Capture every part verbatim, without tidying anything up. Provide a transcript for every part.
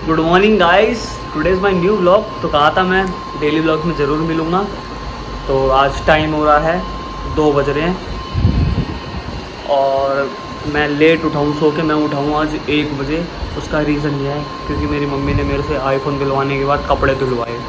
Good morning guys, today is my new vlog. तो कहा था मैं डेली व्लॉग्स में ज़रूर मिलूँगा। तो आज टाइम हो रहा है दो बज रहे हैं और मैं लेट उठाऊँ, सो के मैं उठाऊँ आज एक बजे। उसका रीज़न ये है क्योंकि मेरी मम्मी ने मेरे से आईफोन दिलवाने के बाद कपड़े धुलवाए।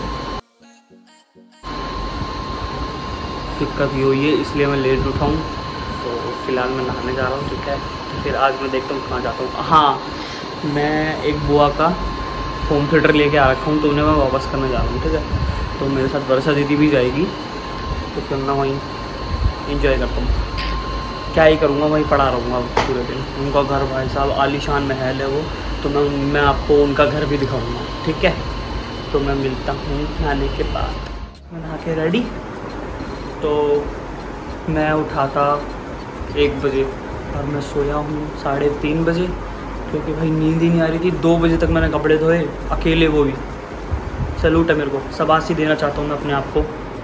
दिक्कत ये हुई है, इसलिए मैं लेट उठाऊँ। तो फिलहाल मैं नहाने जा रहा हूँ, ठीक है। तो फिर आज मैं देखता हूँ कहाँ जाता हूँ। हाँ, मैं एक बुआ का होम थिएटर लेके आ रखा हूँ, तो उन्हें मैं वापस करने जा रहा हूँ, ठीक है। तो मेरे साथ वर्षा दीदी भी जाएगी, तो फिर मैं वहीं इंजॉय करता हूँ। क्या ही करूँगा, वहीं पड़ा रहूँगा पूरे दिन। उनका घर भाई साहब आलीशान महल है वो, तो मैं मैं आपको उनका घर भी दिखाऊँगा, ठीक है। तो मैं मिलता हूँ नहाने के बाद। मैं नहा के रेडी। तो मैं उठा था एक बजे और मैं सोया हूँ साढ़े तीन बजे, क्योंकि भाई नींद ही नहीं आ रही थी। दो बजे तक मैंने कपड़े धोए अकेले, वो भी। सैल्यूट है मेरे को, शाबाशी देना चाहता हूँ मैं अपने आप को।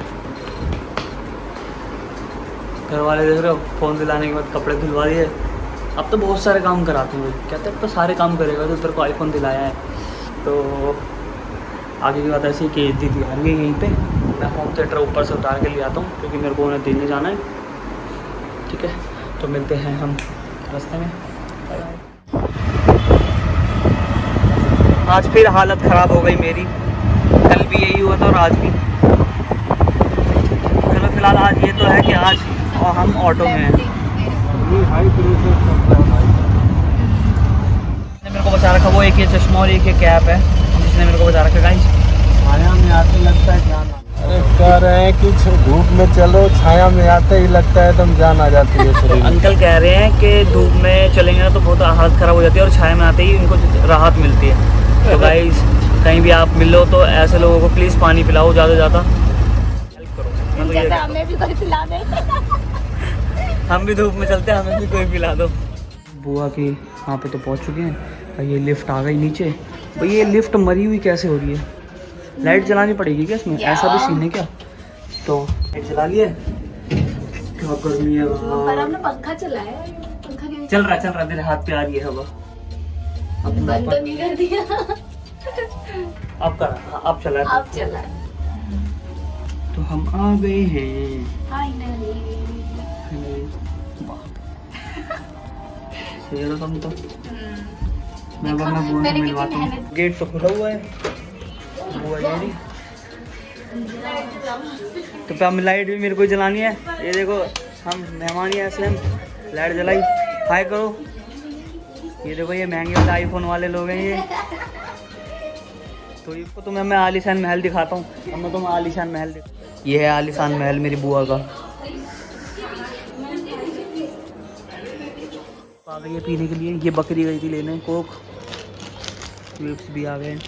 घर वाले देख रहे हो, फ़ोन दिलाने के बाद कपड़े धुलवा दिए। अब तो बहुत सारे काम कराते हैं, कहते हैं अब तो सारे काम करेगा तो तेरे को आईफोन दिलाया है। तो आगे की बात ऐसी कि दीदी आ रही है यहीं पे। मैं होम थिएटर ऊपर से उतार के ले आता हूँ, क्योंकि मेरे को उन्हें देने जाना है, ठीक है। तो मिलते हैं हम रास्ते में। आज फिर हालत ख़राब हो गई मेरी, कल भी यही हुआ था और आज भी। चलो फिलहाल आज ये तो है कि आज हम ऑटो में हैं। मेरे को बचा रखा वो एक ये चश्मा और एक ये कैप है, जिसने मेरे को बचा रखा। गाइस छाया में आते लगता है जान। अरे कह रहे हैं कि धूप में चलो, छाया में आते ही लगता है तुम जान आ जाती है शरीर। अंकल कह रहे हैं कि धूप में चलेंगे ना तो बहुत हालत ख़राब हो जाती है और छाया में आते ही इनको राहत मिलती है। तो गाइस कहीं भी आप मिलो तो ऐसे लोगों को प्लीज़ पानी पिलाओ, ज़्यादा ज़्यादा हेल्प करो। मैं तो ये हमें भी कोई पिला दे। हम भी धूप में चलते हैं, हमें भी कोई पिला दो। बुआ की यहाँ पे तो पहुँच चुके हैं। ये लिफ्ट आ गई नीचे। भाई ये लिफ्ट मरी हुई कैसे हो रही है? लाइट जलानी पड़ेगी क्या इसमें? ऐसा भी सीन है क्या? तो लाइट जला लिए। क्या गर्मी है, पर हमने पंखा चलाया है। पंखा क्यों चल रहा चल रहा मेरे हाथ पे आ रही है हवा। अब बंद तो नहीं कर दिया। अब कर, अब चला अब चला। तो हम आ गए हैं फाइनली। सही है तुम तो। मैं मैं बोल मिलवाता हूँ। गेट तो खुला हुआ है। तो पे हम लाइट भी मेरे को जलानी है। ये देखो हम मेहमान ही ऐसे हम लाइट जलाई। हाय करो। ये देखो ये महंगे वाले आईफोन वाले लोग हैं ये। तो इसको तुम्हें मैं आलीशान महल दिखाता हूँ। अब मैं तुम्हें आलीशान महल दिखा। ये है आलीशान महल मेरी बुआ का। आ गई है पीने के लिए। ये बकरी गई थी लेने कोक। ट्यूब्स भी आ गए।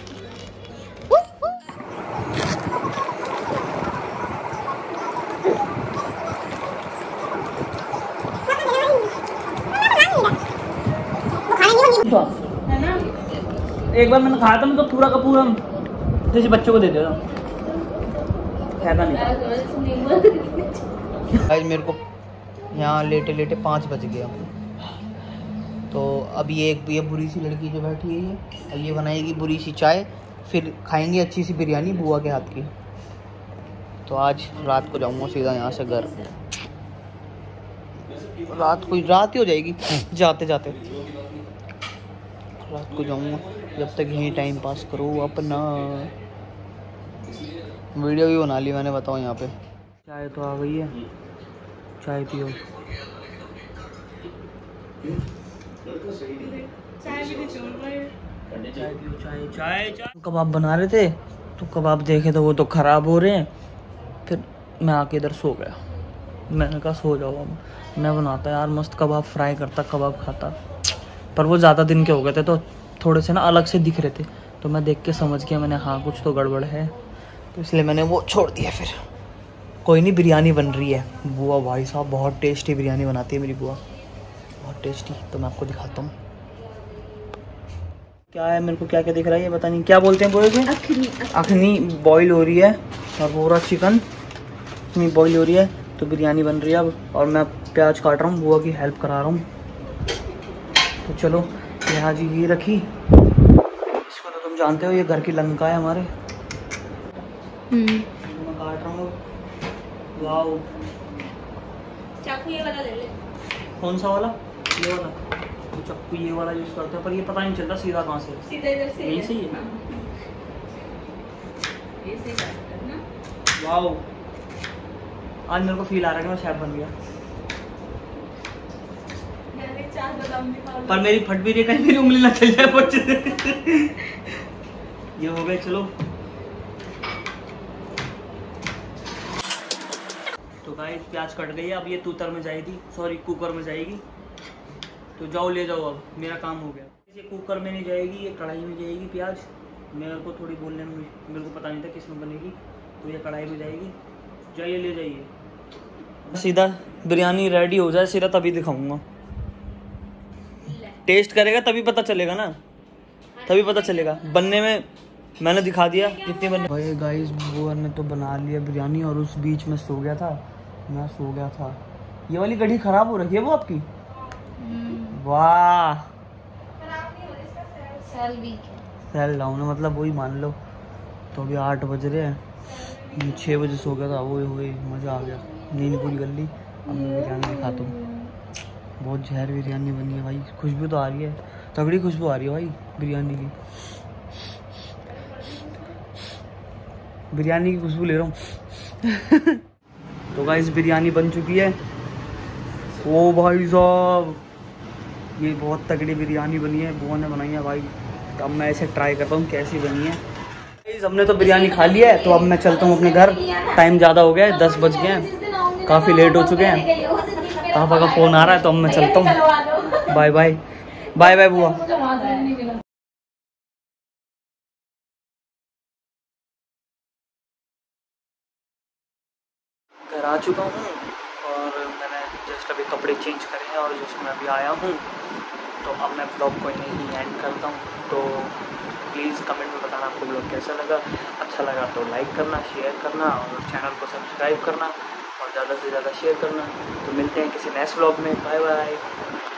एक बार मैंने खाया था, मैं तो पूरा का पूरा जैसे बच्चों को दे देता। फायदा नहीं। आज मेरे को यहाँ लेटे लेटे पाँच बज गया। तो अब ये एक ये बुरी सी लड़की जो बैठी है ये ये बनाएगी बुरी सी चाय, फिर खाएंगे अच्छी सी बिरयानी बुआ के हाथ की। तो आज रात को जाऊँगा सीधा यहाँ से घर। रात को रात ही हो जाएगी जाते जाते। रात को जाऊँगा, जब तक यहीं टाइम पास करो अपना। वीडियो भी बना ली मैंने, बताओ यहाँ पे। चाय तो आ गई है, चाय पियो। चाय पियो, चाय चाय चाय। कबाब बना रहे थे तो कबाब देखे तो वो तो ख़राब हो रहे हैं। फिर मैं आके इधर सो गया। मैंने कहा सो जाओ, अब मैं बनाता यार मस्त कबाब, फ्राई करता, कबाब खाता। पर वो ज़्यादा दिन के हो गए थे तो थोड़े से ना अलग से दिख रहे थे। तो मैं देख के समझ गया मैंने, हाँ कुछ तो गड़बड़ है। तो इसलिए मैंने वो छोड़ दिया। फिर कोई नहीं, बिरयानी बन रही है। बुआ भाई साहब बहुत टेस्टी बिरयानी बनाती है मेरी बुआ, बहुत टेस्टी। तो मैं आपको दिखाता हूँ क्या है। मेरे को क्या क्या दिख रहा है ये पता नहीं, क्या बोलते हैं बोले थे? अखनी अखनी बॉईल हो रही है और पूरा चिकन इतनी बॉईल हो रही है। तो बिरयानी बन रही है अब, और मैं प्याज काट रहा हूँ, बुआ की हेल्प करा रहा हूँ। तो चलो यहाँ जी ये रखी, इसको तो तुम जानते हो ये घर की लंका है हमारे। हम्म मैं काट रहा हूँ। वाओ, चाकू ये वाला ले ले। कौन सा वाला? ये वाला। तो चाकू ये वाला यूज करते हैं, पर ये पता नहीं चलता सीधा कहाँ से। सीधे इधर से यहीं से ही है। ये सही बात है ना। वाओ, आज मेरे को फील आ रहा है कि मैं शेफ बन गया। मैंने चार बादाम भी खा लिए। पर मेरी फट भी रही, कहीं मेरी उंगली ना चल जाए बच्चे से। ये हो गए, चलो। तो गाइस प्याज कट गई है, अब ये तूतर में जाएगी, सॉरी कुकर में जाएगी। तो जाओ ले जाओ, अब मेरा काम हो गया। ये कुकर में नहीं जाएगी, ये कढ़ाई में जाएगी प्याज। मेरे को थोड़ी बोलने में मेरे को पता नहीं था किस में बनेगी, तो ये कढ़ाई में जाएगी। जाइए ले जाइए। सीधा बिरयानी रेडी हो जाए सीधा तभी दिखाऊंगा। टेस्ट करेगा तभी पता चलेगा ना, तभी पता चलेगा। बनने में मैंने दिखा दिया कितनी बने। भाई गाइस बुआ ने तो बना लिया बिरयानी और उस बीच में सो गया था, मैं सो गया था। ये वाली कढ़ी खराब हो रखी है वो आपकी? वाह, सेल डाउन है मतलब, वही मान लो। तो अभी आठ बज रहे हैं, छः बजे सो गया था। वो हुए मज़ा आ गया, नींद पूरी कर ली। अब मैं बिरयानी दिखाता हूँ। बहुत जहर बिरयानी बनी है भाई, खुशबू तो आ रही है, तगड़ी खुशबू आ रही है भाई बिरयानी की। बिरयानी की खुशबू ले रहा हूँ। तो गाइस बिरयानी बन चुकी है। ओ भाई साहब, ये बहुत तगड़ी बिरयानी बनी है, बुआ ने बनाई है भाई। तो अब मैं ऐसे ट्राई करता हूँ कैसी बनी है। गाइस हमने तो बिरयानी खा ली है, तो अब मैं चलता हूँ अपने घर। टाइम ज़्यादा हो गया है, दस बज गए हैं, काफ़ी लेट हो चुके हैं। पापा का फ़ोन आ रहा है तो अब मैं चलता हूँ। बाय बाय, बाय बाय बुआ। घर आ चुका हूँ और मैंने जस्ट अभी कपड़े चेंज करे हैं और जस्ट मैं अभी आया हूँ। तो अब मैं ब्लॉग को यहीं एंड करता हूँ। तो प्लीज़ कमेंट में बताना आपको ब्लॉग कैसा लगा। अच्छा लगा तो लाइक करना, शेयर करना और चैनल को सब्सक्राइब करना और ज़्यादा से ज़्यादा शेयर करना। तो मिलते हैं किसी नेक्स्ट ब्लॉग में। Bye bye.